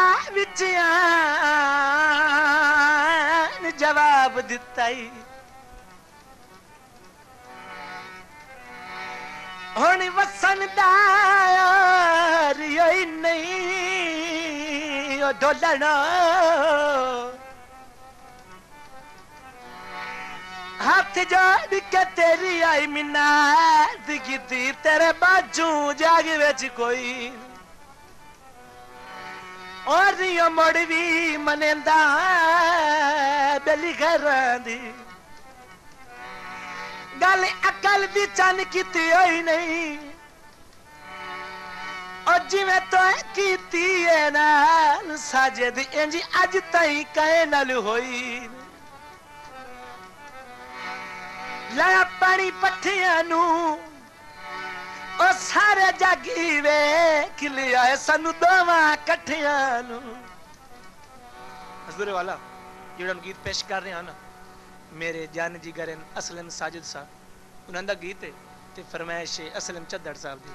विचयान जवाब दिता ही हुण वसन दार योई नहीं ओ डोलना हाथ जोड़ के तेरी आई मिन्नत की तेरे बाजू जाग विच कोई और यो मोड़वी मनेंदा बेली घरां दी गल अकल दी चन कीती होई नहीं और जिवें तो कीती है नाल साजिद इंज अज ताईं काए नाल होई लाया पानी पट्ठियां नू ओ सारे जागी वेख लिया सानू दोवां कट्ठियां नू हजूर वाला जेड़ा गीत पेश कर रहे हैं ना मेरे जान जी गरन असलम साजिद साहब उन्हां दा गीत है ते फरमाइश है असलम चद्दड़ साहब दी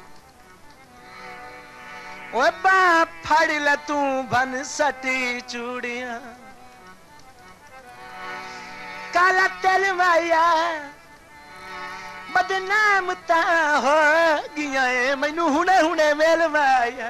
ओ बा फड़ ले तू बन सटी चूड़ियां काला तेल माया बदनाम ता हो गया मैनू हुणे हुणे मेल माया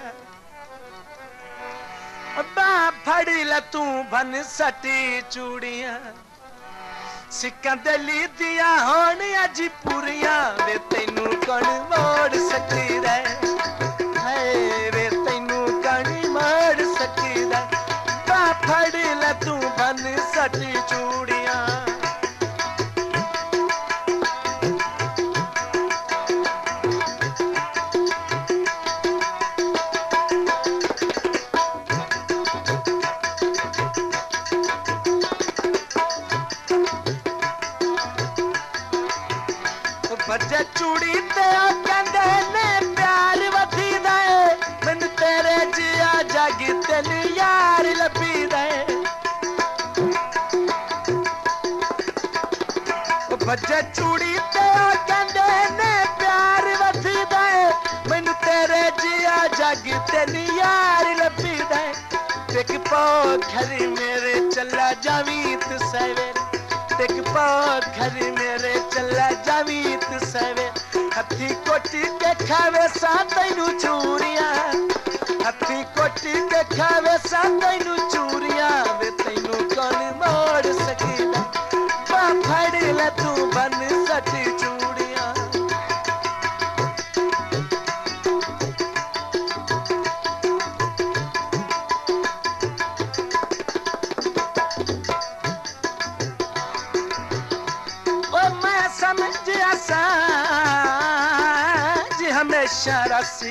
बा फड़ी ल तू बन सटी चूड़ियां सिक्का दली दिया होन अज पूरियां वे तैनू कौन मोड़ सकी रे वे तैनू कौन मोड़ सकी रे बा फड़ी ल तू बन सटी चूड़ियां बजे चूड़ी ते कहंदे ने प्यार वधी दे मैनू तेरे जिया जागी तेन यार लभी दे बजे चूड़ी ते कहंदे ने प्यार वधी दे मैनू तेरे जिया जागी तेन यार लभी दे टिक पोखरी मेरे चला जावी तू सवेरे टिक पोखरी मेरे चला जावी तू सवेरे हथी कोटी के खावे सा तैनू चूड़ियां हथी कोटी के खावे सा तैनू चूड़ियां वे तैनू कौन मोड़ सकी बा फड़ ले तू बन सटी चूड़ियां हमेशा रसी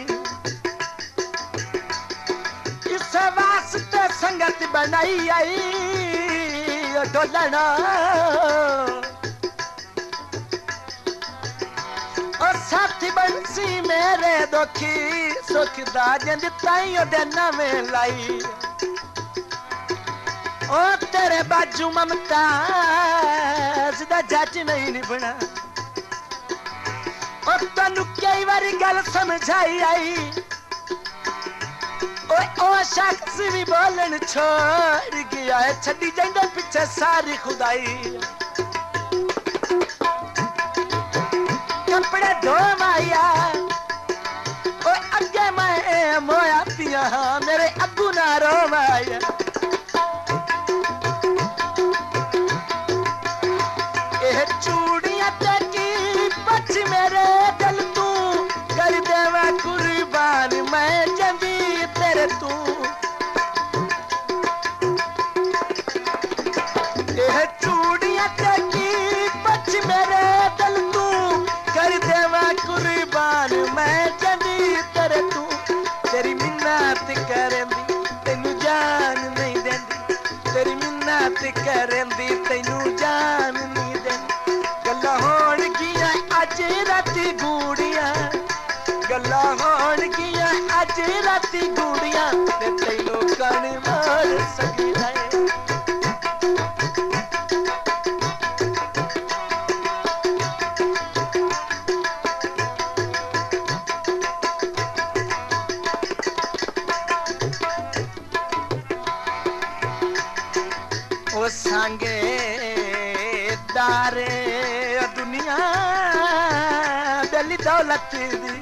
इस वास्ते संगत बनाई आई डोलना और साथी बंसी मेरे दुखी सुख दा जिंद ताई ओदे नवें लाई ओ तेरे बाजू ममताज दा जज नहीं निभना और तनु कई बारी गल समझाई आई ओ शख्स भी बोलन छोड़ गया है छड़ी जांदे पीछे सारी खुदाई कपड़े धो माया ओ अगे मैं मोया पिया मेरे अगू ना रो माया ए चूड़ियां ते की बच मेरे दिल तू कर देवा कुर्बान मैं जंदी तेरे तू ये चूड़ियां ते की बच मेरे दिल तू कर देवा कुर्बान मैं जंदी तेरे तू तेरी मिन्नत करेंदी तेनू जान नहीं देंदी तेरी मिन्नत करेंदी तेनू जान नहीं देंदी गल्ला होण गियां अज राती गूड़ियां गल्ला होण गियां अज राती गूड़ियां ते तैनू कौन मार सकदा है सांगे दारे दुनिया दली दौलत दी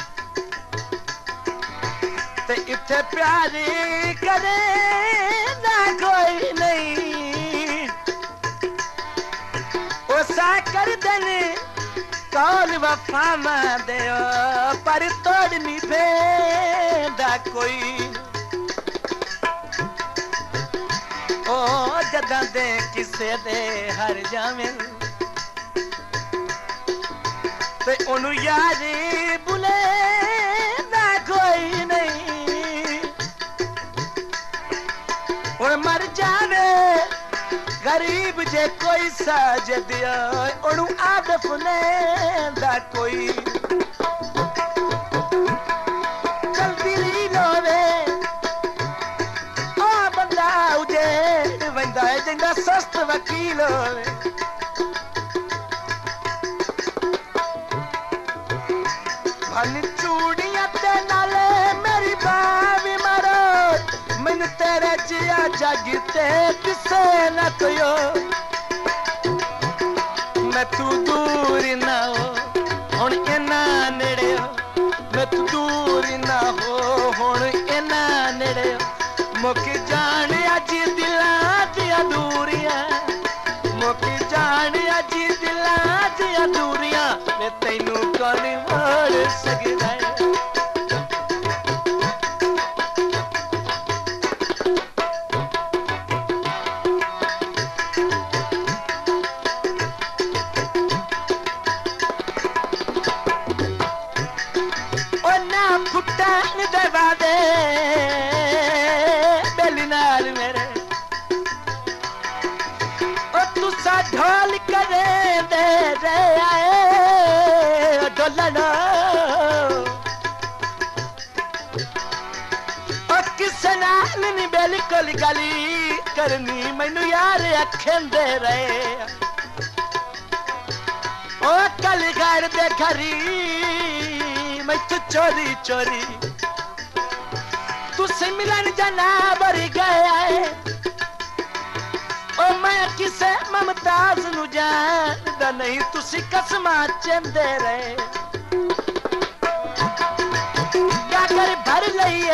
ते इत्थे प्यारी करे ना कोई नहीं ओसा कर देने कौन वफा दे पर तोड़नी भेदा कोई ओ जदा दे किसे दे हर जावे ते ओनू यारी बुले ना कोई नहीं और मर जावे गरीब जे कोई साज दिया ओनू आदफ ने दा कोई जल्दी ली लोवे ओ बंदा उजेड़ वंदा है जिंदा सस्त वकील होवे भन चूड़ियां ते नाले मेरी बावी मारो मैनू तेरे जिया जगते किसे न कोयो मैं तू दूर ना हो हुण इना नेड़े हो मैं तू दूर ना हो हुण इना नेड़े हो मुक जान अज दिलां दियां दूरियां मुक जान अज दिलां दियां दूरियां मैं तैनू कौन मोड़ सकदा है दे बेली नाल मेरे ओ तुसा ढोल करे दे रे आए ढोलना ओ किसे नाल नहीं बिल्कुल गली करनी मैनू यार अखेंदे रहे ओ कल घर दे घरी मैं तू चोरी चोरी तुसे मिलन जाना बरी गया है ओ मैं किसे ममताज नू जानदा नहीं तुसी कसमा चंदे रहे क्या कर भर लईए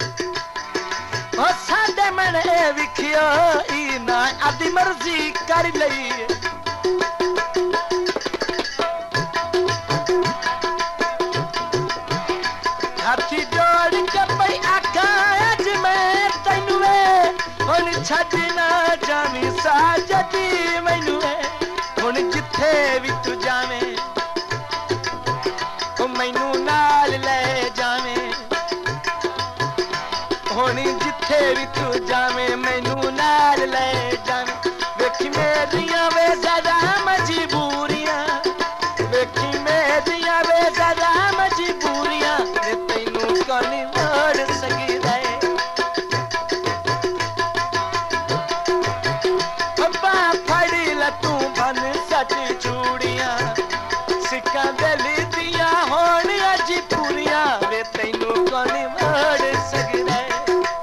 ओ साडे मन विखियो ई ना आदी मर्जी कर लईए हाथी जोड़ के पई आखा अज मैं तैनू हुण छड्डना जावी साजदी मैनू हुण जिथे भी तू जावे ओ मैनू नाल ले जावे हुण जिथे भी तू जावे मैनू नाल ले जावे वेखी मेरियां वे ज़रा मजबूरियां वेखी मेरियां वे ज़रा मजबूरियां तैनू कौन मोड़ सकदा है अब्बा फड़ी ला तू बन सट चूड़ियां सिक्का दिल दियां होण अज पूरियां वे तैनू कौन मोड़ सकदा है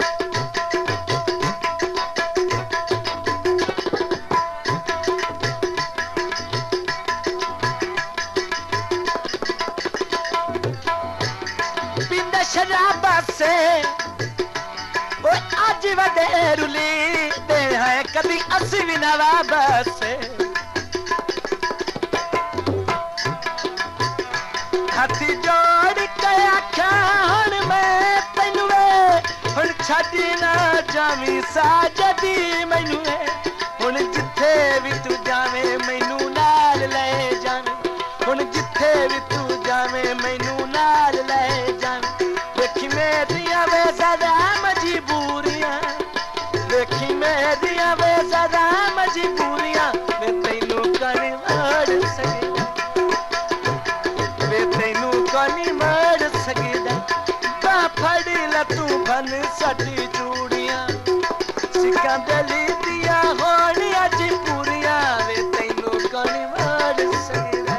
शराबा से वो आज वडे रुली दे है कभी असवी नवाबा से हाथी जोड़ के आखा हुण मैं तैनू हुण छड्डना जावी साजदी मैनू हुण जिथे भी तू जावे मैनू नाल ले जावे हुण जिथे भी तू जावे मैनू नाल ले जावे देखी मेरियां वे ज़रा मजबूरियां देखी मेरियां वे ज़रा मजबूरियां मैं तैनू कौन मोड़ सकदा मैं तैनू कौन मोड़ सकदा बा फड़ी ला तू बन सट चूड़ियां सिक्का दिल दियां होण अज पूरियां मैं तैनू कौन मोड़ सकदा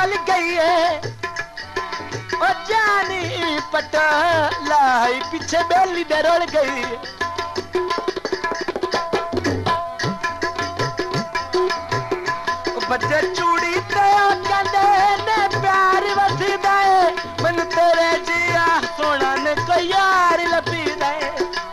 डोल गई है ओ जानी पटोला पीछे बेली दे रोल गई है बच्चे चूड़ी ते कहंदे ने प्यार वसदा है मन तेरे जिया सोना ने कोई यार लभदा है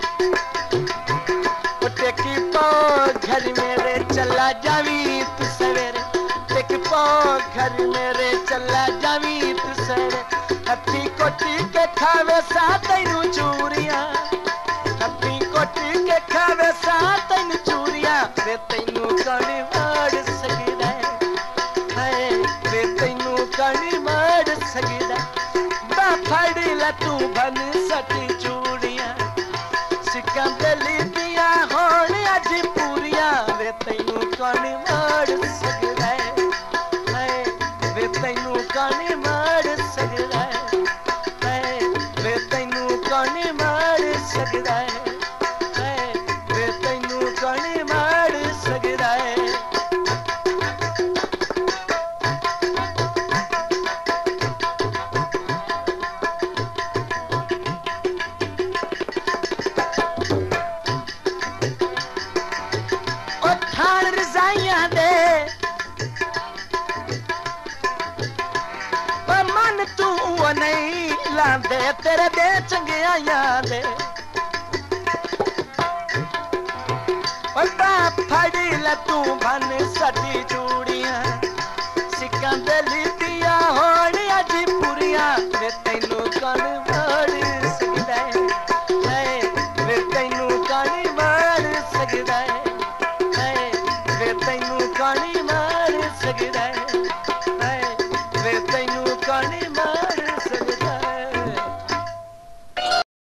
टेकी पो घर मेरे चला जावी तू सवेरे टेकी पो घर मेरे चला जावी तू सवेरे हथी कोटी के खावे सा तैनू चूरियां हथी कोटी के खावे सा तैनू चूरियां वे तैनू कण मार सकदा है वे तैनू कण मार सकदा बा फड़ ला तू बन सकी चूड़ियां सिक्का बेली दिया होण अज पूरियां वे तैनू कण मार सकदा है वे तैनू कण मार सकदा है वे तैनू कण मार सकदा है वे तैनू कण मार सकदा है नहीं लांदे तेरे दे चंगियां दे फड़ी ला तू बन सदी चूड़ियां सिक्कां दे लीतियां